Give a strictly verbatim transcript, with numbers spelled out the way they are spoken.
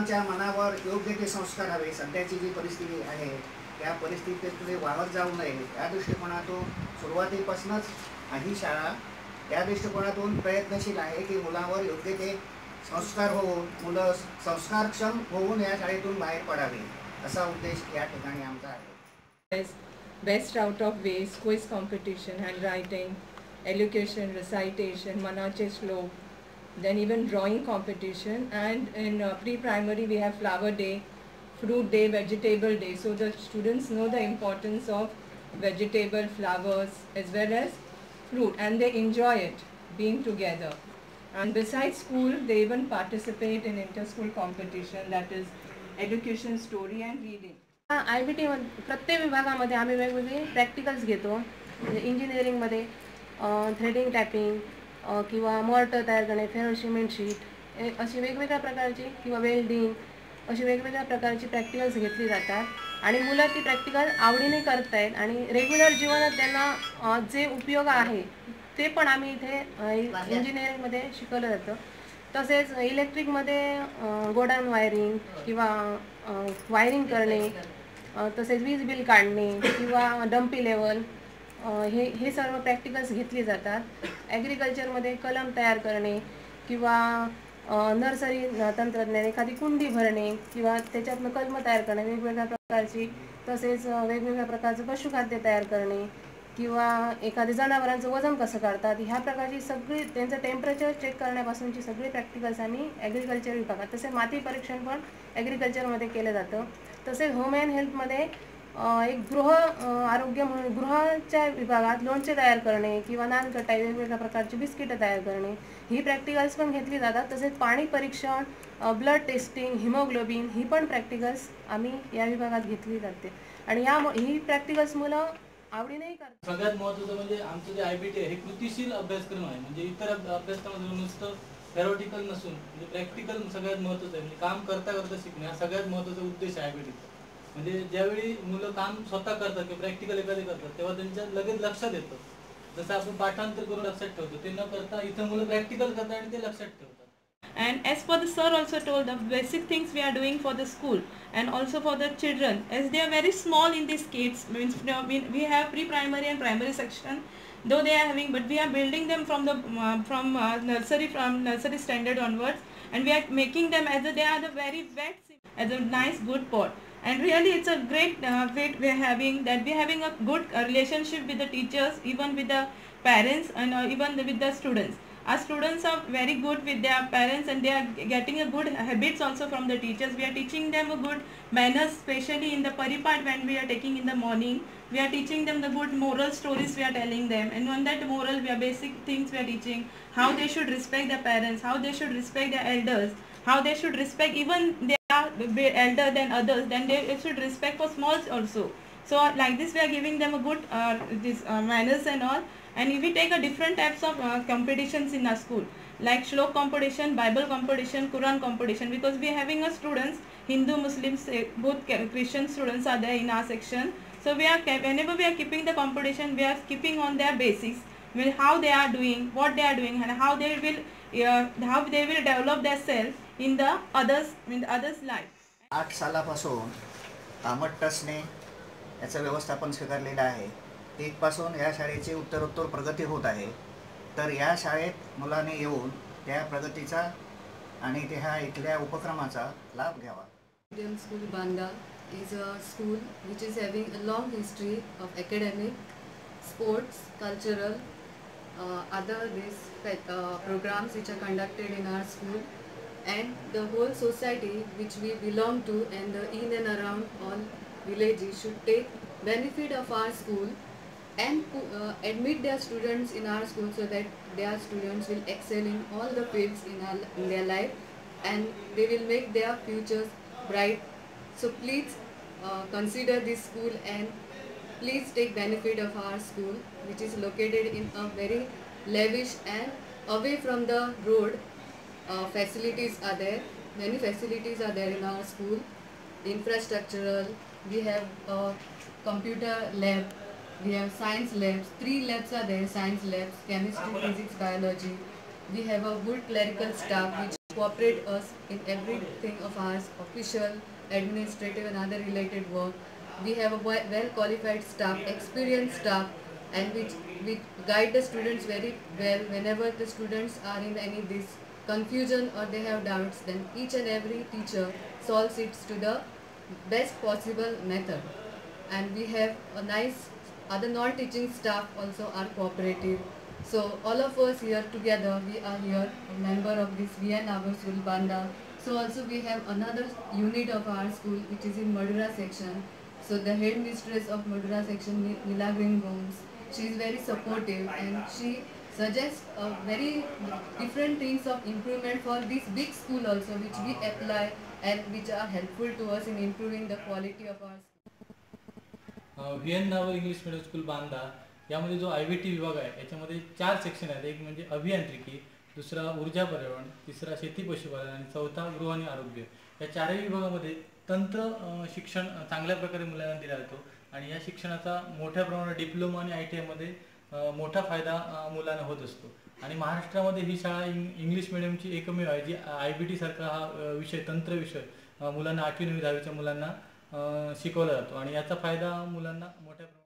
मुलांच्या मनावर योग्य ते संस्कार हवे. सध्याची जी परिस्थिती आहे त्या परिस्थितीत वावत जाऊ नये या दृष्टिकोनातून सुरुवातीपासूनच ही शाळा त्या दृष्टिकोनातून प्रयत्नशील आहे की मुलांवर योग्य ते संस्कार होऊन मुलं संस्कारक्षम होऊन या शाळेतून बाहेर पडावे असा उद्देश या ठिकाणी आमचा आहे. Best out of waste quiz competition, handwriting, education, recitation, मनाचे श्लोक, then even drawing competition, and in uh, pre-primary we have flower day, fruit day, vegetable day, so the students know the importance of vegetable, flowers as well as fruit, and they enjoy it being together. And besides school they even participate in inter-school competition, that is education, story and reading. I B T प्रत्येक विभागामध्ये आम्ही वेगवेगळे practicals घेतो. इंजिनिअरिंगमध्ये threading, tapping किंवा mortar तयार करणे, ferro cement sheet अशी वेगवेगळ्या प्रकारची किंवा वेल्डिंग अशी वेगवेगळ्या प्रकारची प्रॅक्टिकल्स घेतली जातात आणि मुलं ती प्रॅक्टिकल आवडीने करत आहेत आणि रेग्युलर जीवनात त्यांना जे उपयोग आहे ते पण आम्ही इथे इंजिनिअरिंगमध्ये शिकवलं जातं. तसेच इलेक्ट्रिकमध्ये गोडाऊन वायरिंग किंवा वायरिंग करणे, तसेच वीज बिल काढणे किंवा डम्पी लेवल हे हे सर्व प्रॅक्टिकल्स घेतली जातात. ॲग्रिकल्चरमध्ये कलम तयार करणे किंवा नर्सरी तंत्रज्ञान, एखादी कुंडी भरणे किंवा त्याच्यातनं कलम तयार करणे वेगवेगळ्या प्रकारची, तसेच वेगवेगळ्या प्रकारचं पशुखाद्य तयार करणे किंवा एखाद्या जनावरांचं वजन कसं काढतात ह्या प्रकारची सगळी त्यांचं टेम्परेचर चेक करण्यापासूनची सगळी प्रॅक्टिकल्स आम्ही ॲग्रिकल्चर विभागात, तसेच माती परीक्षण पण ॲग्रिकल्चरमध्ये केलं जातं. तसेच होम अँड हेल्थमध्ये एक गृह आरोग्य म्हणून गृहाच्या विभागात लोणचे तयार करणे किंवा नानकटाई, वेगवेगळ्या प्रकारची बिस्किटं तयार करणे ही प्रॅक्टिकल्स पण घेतली जातात. तसेच पाणी परीक्षण, ब्लड टेस्टिंग, हिमोग्लोबिन ही पण प्रॅक्टिकल्स आम्ही या विभागात घेतली जाते आणि या ही प्रॅक्टिकल्स मुलं आवडीनेही करतात. सगळ्यात महत्त्वाचं म्हणजे आमचं जे आय बी टी आहे हे कृतीशील अभ्यासक्रम आहे. म्हणजे इतर अभ्यासक्रमामध्ये नुसतं थेरॉटिकल नसून म्हणजे प्रॅक्टिकल सगळ्यात महत्त्वाचं आहे. म्हणजे काम करता करता शिकणे हा सगळ्यात महत्त्वाचा उद्देश आहे आय बी टीचा. म्हणजे ज्यावेळी मुलं काम स्वतः करतात किंवा प्रॅक्टिकल एखादे करतात तेव्हा त्यांच्या लगेच लक्षात येतं. जसं आपण पाठांतर करून लक्षात ठेवतो ते न करता इथं मुलं प्रॅक्टिकल करतात आणि ते लक्षात ठेवतात. And as for the sir also told the basic things we are doing for the school and also for the children, as they are very small in these kids, means we have pre-primary and primary section though they are having, but we are building them from the uh, from uh, nursery from nursery standard onwards, and we are making them as a, they are the very wet as a nice good pot. And really it's a great uh, weight we are having, that we are having a good uh, relationship with the teachers, even with the parents and uh, even with the students. Our students are very good with their parents and they are getting a good habits also from the teachers. We are teaching them a good manners, especially in the paripart when we are taking in the morning. We are teaching them the good moral stories we are telling them, and on that moral we are basic things we are teaching, how they should respect their parents, how they should respect their elders, how they should respect even they are elder than others, then they should respect for smalls also. So like this we are giving them a good uh, this uh, manners and all. And if we take a different types of uh, competitions in our school, like Shlok competition, Bible competition, Quran competition, because we are having a students, Hindu, Muslims, both Christian students are there in our section. So we are, whenever we are keeping the competition, we are keeping on their basics, I mean, how they are doing, what they are doing, and how they will, uh, how they will develop their self in the others, in the others' life. आठ सालापासून कामत ट्रस्टने याचं व्यवस्थापन स्वीकारलेलं आहे. तिथपासून या शाळेची उत्तरोत्तर प्रगती होत आहे. तर या शाळेत मुलाने येऊन त्या प्रगतीचा आणि त्या इथल्या उपक्रमाचा लाभ घ्यावा. Indian School Banda is a school which is having a long history of academic, sports, cultural, uh, other these uh, programs which are conducted in our school, and the whole society which we belong to and the in and around all villages should take benefit of our school and uh, admit their students in our school so that their students will excel in all the fields in, our, in their life, and they will make their futures bright. So please uh, consider this school and please take benefit of our school, which is located in a very lavish and away from the road. Uh, facilities are there, many facilities are there in our school. Infrastructural, we have a computer lab, we have science labs, three labs are there, science labs, chemistry, physics, biology. We have a good clerical staff which cooperate us in everything of ours, official, administrative and other related work. We have a we- well qualified staff, experienced staff, and which, which guide the students very well. Whenever the students are in any this confusion or they have doubts, then each and every teacher solves it to the best possible method. And we have a nice other non-teaching staff also are cooperative. So all of us here together, we are here a member of this V N Navar School Banda. So also we have another unit of our school which is in Madura section. So the headmistress of Madura section, Ni- Nila Green Bones, she is very supportive and she suggests uh, very different things of improvement for this big school also, which we apply and which are helpful to us in improving the quality of our school. V N Navar English medium school Banda यामध्ये जो आय B T विभाग आहे याच्यामध्ये चार section आहेत. एक म्हणजे अभियांत्रिकी, दुसरा ऊर्जा पर्यावरण, तिसरा शेती पशुपालन आणि चौथा गृह आणि आरोग्य. या चारही विभागामध्ये तंत्र अ, शिक्षण अ, चांगल्या प्रकारे मुलांना दिला जातो आणि या शिक्षणाचा मोठ्या प्रमाणात डिप्लोमा आणि आय टी आयमध्ये अ, मोठा फायदा अ, मुलांना होत असतो. आणि महाराष्ट्रामध्ये ही शाळा इंग इंग्लिश मिडियमची एकमेव आहे जी आय बी टी सारखा हा अ, विषय तंत्र विषय अ, मुलांना आठवी नववी दहावीच्या मुलांना अ, शिकवला जातो आणि याचा फायदा मुलांना मोठ्या प्रमाणात